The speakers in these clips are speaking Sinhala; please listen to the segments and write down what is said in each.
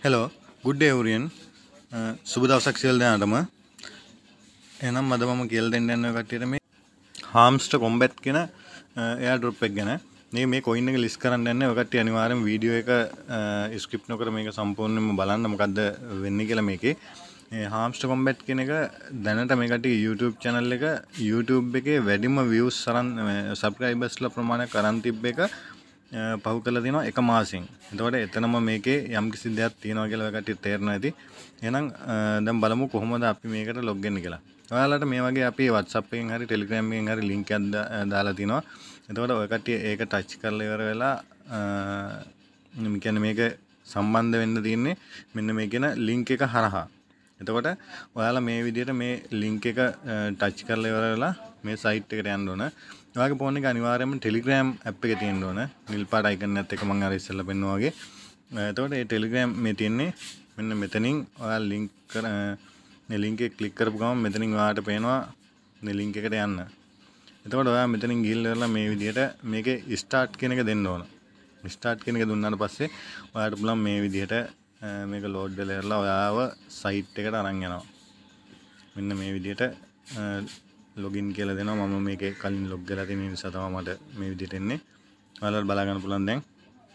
Hello, good day everyone. සුබ දවසක් සියලු දෙනාටම. එහෙනම් අද මම කියලා දෙන්න යන කට්ටියට මේ Hamster Combat කියන airdrop එක ගැන. මේ coin එක list කරන්න යන්නේ ඔය කට්ටිය අනිවාර්යයෙන්ම වීඩියෝ එක skip නොකර මේක සම්පූර්ණයෙන්ම බලන්න මොකද්ද වෙන්නේ කියලා මේකේ. Hamster Combat කියන එක දැනට මේ කට්ටිය YouTube channel එක YouTube එකේ වැඩිම views අරන් subscribers ලා ප්‍රමාණයක් අරන් තිබ්බ එක පහු කළා තියෙනවා එක මාසෙකින්. එතකොට එතනම මේකේ යම් කිසි දෙයක් තියෙනවා කියලා ඔය කට්ටිය තේරෙනවා ඇති. එහෙනම් දැන් බලමු කොහොමද අපි මේකට log වෙන්නේ කියලා. ඔයාලට මේ වගේ අපි WhatsApp එකෙන් හරි Telegram එකෙන් හරි link එකක් දාලා තිනවා. එතකොට ඔය කට්ටිය ඒක touch කරලා ඉවර වෙලා කියන්නේ මේක සම්බන්ධ වෙන්න තියෙන්නේ මෙන්න මේ කියන link එක හරහා. එතකොට ඔයාලා මේ විදිහට මේ link එක touch කරලා ඉවර වෙලා මේ site එකට යන්න ඕන. ඔයාගේ ෆෝන් එකේ අනිවාර්යයෙන්ම Telegram app එක තියෙන්න ඕන. නිල් පාට icon එකත් එක මම අර ඉස්සෙල්ලා පෙන්නුවා වගේ. එතකොට මේ Telegram මේ තියෙන්නේ මෙන්න මෙතනින් ඔයාලා link මේ link එක click කරපු ගමන් මෙතනින් ඔයාලට පේනවා මේ link එකට යන්න. එතකොට ඔයා මෙතනින් ගිහිල්ලා මේ විදිහට මේකේ start කියන එක දෙන්න ඕන. start කියන එක දුන්නාට පස්සේ ඔයාලට පුළුවන් මේ විදිහට මේක load වෙලා ඉවරලා ඔයාව site එකට අරන් යනවා. මෙන්න මේ විදිහට login කියලා දෙනවා. මම මේකේ කලින් log කරලා තියෙන නිසා තමයි මට මේ විදිහට එන්නේ. ඔයාලට බලා ගන්න පුළුවන් දැන්.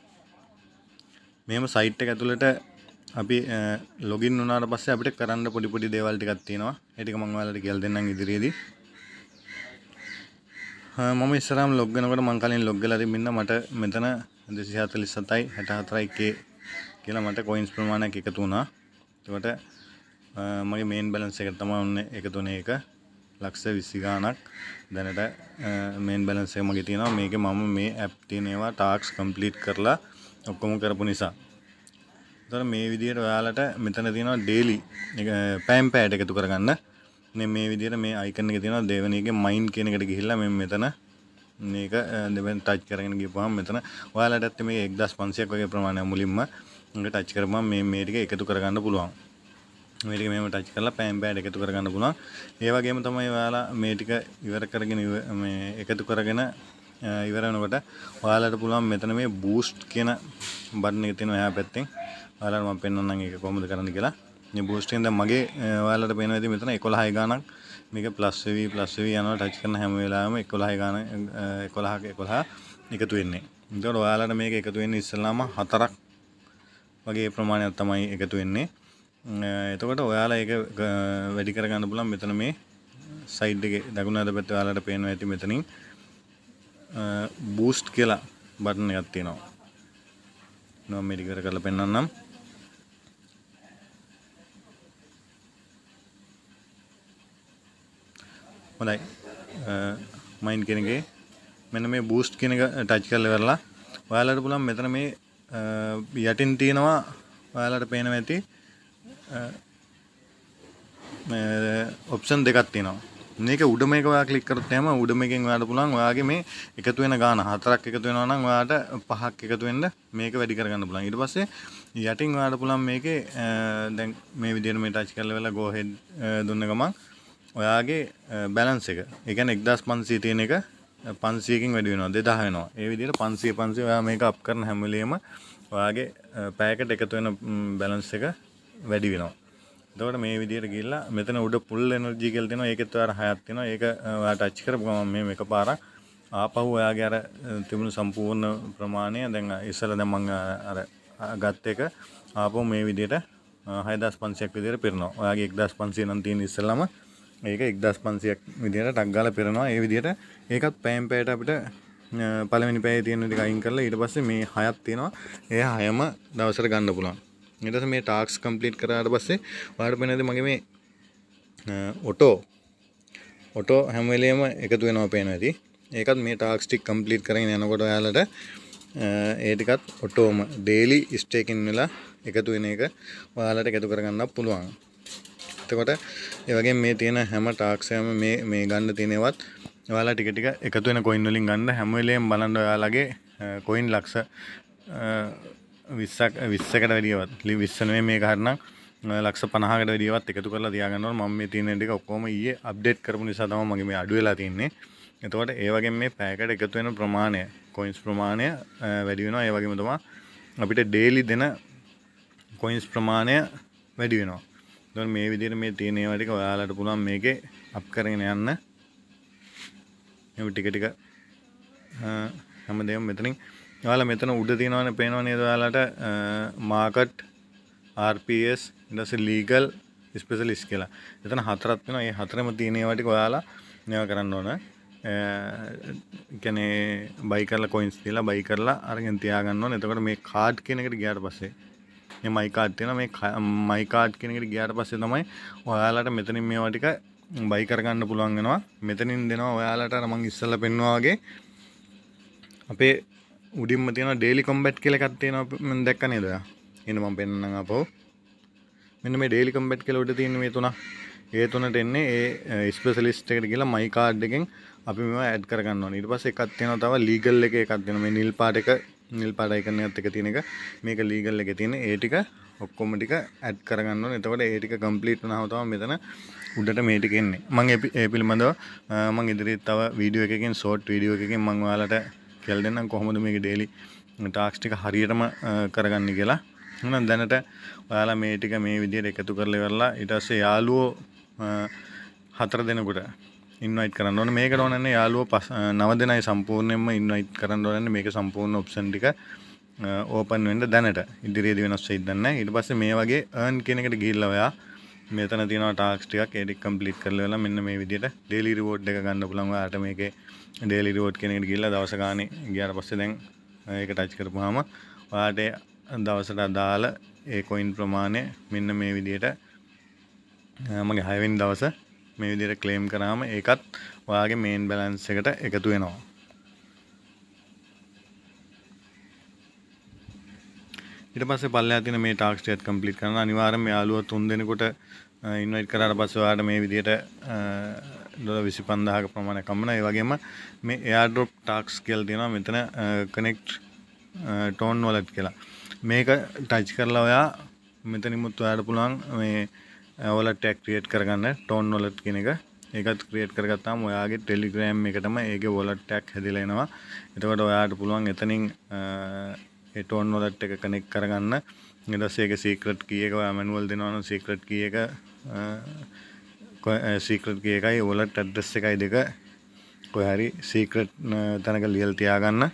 මේම site එක ඇතුළට අපි login වුණාට පස්සේ අපිට කරන්න පොඩි දේවල් ටිකක් තියෙනවා. ඒ ටික මම ඔයාලට කියලා දෙන්නම් ඉදිරියේදී. මම ඉස්සරහම log වෙනකොට මම කලින් log වෙලා තිබින්න මට මෙතන 247යි 64යි k කියලා මට coins ප්‍රමාණයක් එකතු වුණා. ඒකට මගේ main balance එක තමයි ඔන්නේ එකතු වෙන එක. ලක්ෂ 20 ගාණක් දැනට main balance එක මගේ තියෙනවා. මේකේ මම මේ app තියෙන ඒවා tasks complete කරලා ඔක්කොම කරපු නිසා. ඒතර මේ විදිහට ඔයාලට මෙතන තියෙනවා daily පෑම් පෑඩ් එකතු කරගන්න. මේ විදිහට මේ icon එකේ තියෙනවා දෙවෙනිගේ mind කියන එකට ගිහිල්ලා මෙතන මේක දෙවෙනි touch කරගෙන ගිහපුවාම මෙතන ඔයාලට ඇත්තේ මේ 1500ක් වගේ ප්‍රමාණයක් මුලින්ම මේක touch කරපුවාම මේ ටික එකතු කරගන්න පුළුවන්. මේ ටික මෙහෙම touch කරලා පෑම් පෑඩ් එකතු කරගන්න පුළුවන්. ඒ වගේම තමයි ඔයාලා මේ ටික ඉවර කරගෙන මේ එකතු කරගෙන ඉවර වෙනකොට ඔයාලට පුළුවන් මෙතන මේ boost කියන බටන් එක තියෙනවා එහා පැත්තෙන්. ඔයාලට මම පෙන්නන්නම් ඒක කොහොමද කරන්න කියලා. මේ boost එකෙන් දැන් මගේ ඔයාලට පේනවා ඉතින් මෙතන 11 ගාණක් මේක plus වෙවි යනවා touch කරන හැම වෙලාවෙම 11 ගාණ 11 එකතු වෙන්නේ. ඒතකොට ඔයාලට මේක එකතු වෙන්නේ ඉස්සෙල්ලාම 4ක් වගේ ප්‍රමාණයක් තමයි එකතු වෙන්නේ. එතකොට ඔයාලා ඒක වැඩි කරගන්න පුළුවන් මෙතන මේ side එකේ දකුණු අත පැත්තේ ඔයාලට පේනවා ඇති මෙතනින් boost කියලා බටන් එකක් තියෙනවා. මම මේක ඉවර කරලා පෙන්නන්නම්. හොඳයි. mind කියන එකේ මෙන්න මේ boost කියන එක touch කරලා ඉවරලා ඔයාලට පුළුවන් මෙතන මේ යටින් තියෙනවා ඔයාලට පේනවා ඇති ඔප්ෂන් දෙකක් තියෙනවා. මේක උඩ මේක ඔයා ක්ලික් කරොත් එහෙම උඩ මේකෙන් ඔයාලට පුළුවන් ඔයාගේ මේ එකතු වෙන ගාන 4ක් එකතු වෙනවා නම් ඔයාලට 5ක් එකතු වෙන්න මේක වැඩි කරගන්න පුළුවන්. ඊට පස්සේ යටින් ඔයාලට පුළුවන් මේකේ දැන් මේ විදිහට මේ ටච් කරලා වෙලා go ahead දුන්න ගමන් ඔයාගේ බැලන්ස් එක. ඒ කියන්නේ 1500 තියෙන එක 500කින් වැඩි වෙනවා 2000 වෙනවා. ඒ විදිහට 500 ඔයා මේක අප් කරන හැම වෙලෙම ඔයාගේ පැයකට එකතු වෙන බැලන්ස් එක වැඩි වෙනවා. එතකොට මේ විදිහට ගිහිල්ලා මෙතන උඩ full energy කියලා තියෙනවා. ඒකෙත් ඔයාලා 6ක් තියෙනවා. ඒක ඔයා ටච් කරපු ගමන් මේ එකපාරක් ආපහු ඔයාගේ අර තිබුණු සම්පූර්ණ ප්‍රමාණය දැන් ඉස්සෙල්ලා දැන් මම අර ගත්ත එක ආපහු මේ විදිහට 6500ක් විදිහට පිරෙනවා. ඔයාගේ 1500 නම් තියෙන ඉස්සෙල්ලාම මේක 1500ක් විදිහට ටක් ගාලා පිරෙනවා. ඒ විදිහට ඒකත් පෑම් පෑයට අපිට පළවෙනි පැයේ තියෙන ටික අයින් කරලා ඊට පස්සේ මේ 6ක් තියෙනවා. ඒ 6ම දවසට ගන්න පුළුවන්. ඊට පස්සේ මේ ටාස්ක් කම්ප්ලීට් කරාට පස්සේ ඔයාලට පේනවාද මගේ මේ ඔටෝ හැම වෙලෙම එකතු වෙනවා පේනවා ඇති. ඒකත් මේ ටාස්ක් ටික කම්ප්ලීට් කරගෙන යනකොට ඔයාලට ඒ ටිකත් ඔටෝම ඩේලි ස්ටේකින් වෙලා එකතු වෙන එක ඔයාලට එකතු කරගන්නත් පුළුවන්. එතකොට ඒ වගේම මේ තියෙන හැම ටාස්ක් එකම මේ ගන්න තියෙන ඒවත් ඔයාලා ටික එකතු වෙන coin වලින් ගන්න හැම වෙලෙම බලන්න ඔයාලගේ coin ලක්ෂ 20කට වැඩියවත් 20 නෙමෙයි මේක හරිනම් ලක්ෂ 50කට වැඩියවත් එකතු කරලා තියාගන්න ඕන. මම මේ තියෙන ටික ඔක්කොම ඊයේ අප්ඩේට් කරපු නිසා තමයි මගේ මේ අඩු වෙලා තින්නේ. එතකොට ඒ වගේම මේ පැයකට එකතු වෙන ප්‍රමාණය coins ප්‍රමාණය වැඩි වෙනවා. ඒ වගේම තමයි අපිට daily දෙන කොයින්ස් ප්‍රමාණය වැඩි වෙනවා. එතකොට මේ විදිහට මේ තියෙන ඒවා ටික ඔයාලට පුළුවන් මේකේ අප් කරගෙන යන්න. මේ ටික ටික හැමදේම මෙතනින් ඔයාලා මෙතන උඩ තියෙනවනේ පේනව නේද ඔයාලට මාකට් RPS ඊට පස්සේ ලීගල් ස්පෙෂලිස්ට් කියලා. එතන හතරක් වෙනවා. මේ හතරෙම තියෙන ඒවා ටික ඔයාලා මේවා කරන්න ඕන. කියන්නේ බයි කරලා කොයින්ස් දීලා බයි කරලා අරගෙන තියාගන්න ඕන. එතකොට මේ කාඩ් කියන එකට ගියාට පස්සේ මේ මයි කාඩ් තියෙනවා. මේ මයි කාඩ් කියන එකට ගියාට පස්සේ තමයි ඔයාලට මෙතනින් මේවා ටික බයි කරගන්න පුළුවන් වෙනවා. මෙතනින් දෙනවා ඔයාලට අර මම ඉස්සෙල්ලා පෙන්නුවා වගේ අපේ උඩින්ම තියෙනවා ඩේලි කොම්බැට් කියලා එකක් තියෙනවා මම දැක්ක නේද ඔයා? ඉන්න මම පෙන්නන්නම් අපෝ. මෙන්න මේ ඩේලි කොම්බැට් කියලා උඩ තියෙන මේ තුන. ඒ තුනට එන්නේ ඒ ස්පෙෂලිස්ට් එකට ගිහලා මයි කාඩ් එකෙන් අපි මේවා ඇඩ් කරගන්න ඕනේ. ඊට පස්සේ එකක් තියෙනවා තව ලීගල් එකේ එකක් තියෙනවා. මේ නිල් පාට එක නිල් පාට අයිකන් එකත් එක තියෙන එක. මේක ලීගල් එකේ තියෙන ඒ ටික ඔක්කොම ටික ඇඩ් කරගන්න ඕනේ. එතකොට ඒ ටික කම්ප්ලීට් වුණාම තමයි මෙතන උඩට මේ ටික එන්නේ. මම ඒ පිළිබඳව මම ඉදිරියට තව වීඩියෝ එකකින් ෂෝට් වීඩියෝ එකකින් මම ඔයාලට කියලා දෙන්නම් කොහොමද මේක ඩේලි ටාස්ක් ටික හරියටම කරගන්නේ කියලා. එහෙනම් දැනට ඔයාලා මේ ටික මේ විදිහට එකතු කරලා ඉවරලා ඊට පස්සේ යාළුවෝ 4 දෙනෙකුට ඉන්වයිට් කරන්න ඕනේ. මේකට ඕනන්නේ යාළුවෝ 9 දෙනයි සම්පූර්ණයෙන්ම ඉන්වයිට් කරන්න ඕනේ. මේක සම්පූර්ණ ඔප්ෂන් ටික ඕපන් වෙන්න දැනට. ඉදිරියේදී වෙනස් වෙයිද නැහැ. ඊට පස්සේ මේ වගේ earn කියන එකට ගිහිල්ලා ඔයා මෙතන තියෙනවා ටාස්ක් ටිකක් ඒ ටික කම්ප්ලීට් කරලා වෙලා මෙන්න මේ විදිහට ඩේලි රිවෝඩ් එක ගන්න පුළුවන්. ඔයාට මේකේ ඩේලි රිවෝඩ් කියන එකට ගිහිල්ලා දවස ගානේ ගියාට පස්සේ දැන් ඒක ටච් කරපුවාම ඔයාට දවසට අදාළ ඒ කොයින් ප්‍රමාණය මෙන්න මේ විදිහට මගේ 6 වෙනි දවස මේ විදිහට ක්ලේම් කරාම ඒකත් ඔයාගේ මේන් බැලන්ස් එකට එකතු වෙනවා. ඊට පස්සේ පල්ලෙහා තියෙන මේ ටාස්ක් ටික කම්ප්ලීට් කරන අනිවාර්යයෙන්ම යාළුවෝ 3 දෙනෙකුට ඉන්වයිට් කරාට පස්සේ ඔයාලට මේ විදිහට $25000ක ප්‍රමාණයක් හම්බුණා. ඒ වගේම මේ එයාඩ්‍රොප් ටාස්ක් කියලා තියෙනවා මෙතන කනෙක්ට් ටෝන් වලට් කියලා. මේක ටච් කරලා ඔයා මෙතනිමුත් ඔයාලට පුළුවන් මේ වලට් එක ක්‍රියේට් කරගන්න ටෝන් වලට් කියන එක. ඒකත් ක්‍රියේට් කරගත්තාම ඔයාගේ ටෙලිග්‍රෑම් එකටම ඒකේ වලට් එකක් හැදිලා එනවා. එතකොට ඔයාලට පුළුවන් එතනින් ඒ ටෝන් වලට් එක කනෙක්ට් කරගන්න. ඊට පස්සේ ඒකේ සීක්‍රට් කී එක ඔයා මැනුවල් දෙනවා නම් සීක්‍රට් කී එක සීක්‍රට් කී එකයි වලට් ඇඩ්‍රස් එකයි දෙක කොහේ හරි සීක්‍රට් තැනක ලියලා තියාගන්න.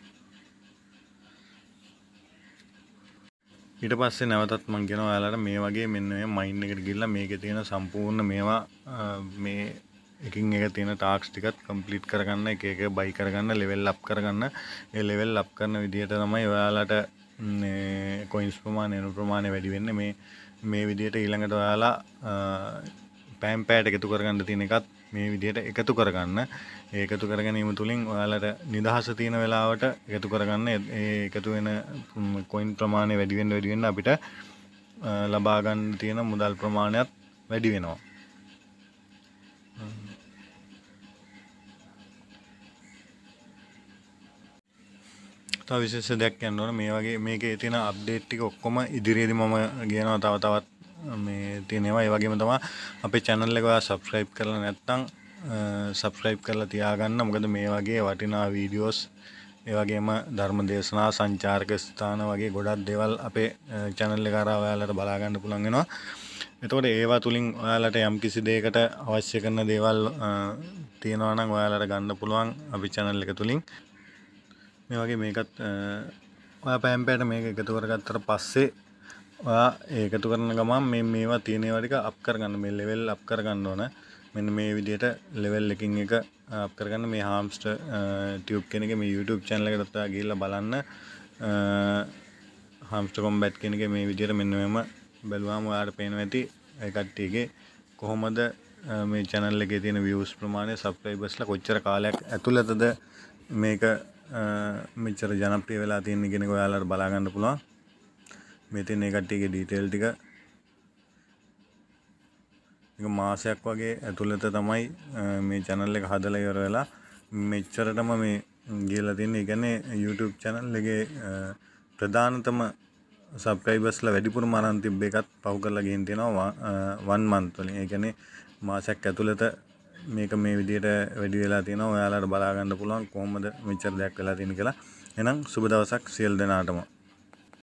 ඊට පස්සේ නැවතත් මම කියනවා ඔයාලට මේ වගේ මෙන්න මේ මයින් එකට ගිහිල්ලා මේකේ තියෙන සම්පූර්ණ මේවා මේ එකින් එක තියෙන ටාස්ක් ටිකත් කම්ප්ලීට් කරගන්න එක එක බයි කරගන්න ලෙවල් අප් කරගන්න. ඒ ලෙවල් අප් කරන විදිහට තමයි ඔයාලට කොයින්ස් ප්‍රමාණය වැඩි වෙන්නේ. මේ විදිහට ඊළඟට ඔයාලා පෑම් පෑඩ් එකතු කරගන්න තියෙන එකත් මේ විදිහට එකතු කරගන්න. ඒ එකතු කර ගැනීම තුලින් ඔයාලට නිදහස තියෙන වෙලාවට එකතු කරගන්න. ඒ එකතු වෙන කොයින් ප්‍රමාණය වැඩි වෙන්න අපිට ලබා ගන්න තියෙන මුදල් ප්‍රමාණයත් වැඩි වෙනවා. තව විශේෂ දෙයක් කියන්න ඕන මේ වගේ මේකේ තියෙන අප්ඩේට් ටික ඔක්කොම ඉදිරියේදී මම ගේනවා තවත් මේ තියෙන ඒවා. ඒ වගේම තමයි අපේ channel එක ඔයා subscribe කරලා නැත්නම් subscribe කරලා තියාගන්න. මොකද මේ වගේ වටිනා වීඩියෝස් ඒ වගේම ධර්ම දේශනා සංචාරක ස්ථාන වගේ ගොඩක් දේවල් අපේ channel එක කරා ඔයාලට බලා ගන්න පුළුවන් වෙනවා. එතකොට ඒවා තුලින් ඔයාලට යම්කිසි දෙයකට අවශ්‍ය කරන දේවල් තියෙනවා නම් ඔයාලට ගන්න පුළුවන් අපි channel එක තුලින්. මේ වගේ මේකත් ඔයා පෑම් පෑට මේක එකතු කරගත්තට පස්සේ ඔයා එකතු කරන ගමන් මේවා තියෙන ඒවා ටික අප් කරගන්න. මේ ලෙවල් අප් කරගන්න ඕන. මෙන්න මේ විදිහට ලෙවල් එකකින් එක අප් කරගන්න. මේ හාම්ස්ටර් ටියුබ් කියන එක මේ YouTube channel එකට ඔයා ගිහිල්ලා බලන්න. හාම්ස්ටර් කොම්බැට් කියන එක මේ විදිහට මෙන්න මෙම බැලුවාම ඔයාලට පේනවා ඇති ඒ කට්ටියගේ කොහොමද මේ channel එකේ තියෙන views ප්‍රමාණය subscribersලා කොච්චර කාලයක් ඇතුළතද මේක මෙච්චර ජනප්‍රිය වෙලා තියෙන කියන එක ඔයාලට බලා ගන්න පුළුවන්. මේ තියෙන ඒ කට්ටියගේ ඩීටේල් ටික එක මාසයක් වගේ ඇතුළත තමයි මේ channel එක හදලා ඉවර වෙලා මෙච්චරටම මේ ගියලා තියෙන්නේ. ඒ කියන්නේ YouTube channel එකේ ප්‍රධානතම subscribersලා වැඩිපුරම අරන් තිබ්බ එකත් පහු කරලා ගෙන් තියෙනවා 1 month වලින්. ඒ කියන්නේ මාසයක් ඇතුළත මේක මේ විදිහට වැඩි වෙලා තියෙනවා. ඔයාලට බලා ගන්න පුළුවන් කොහොමද මෙච්චර දෙයක් වෙලා තියෙන්නේ කියලා. එහෙනම් සුබ දවසක් සියලු දෙනාටම.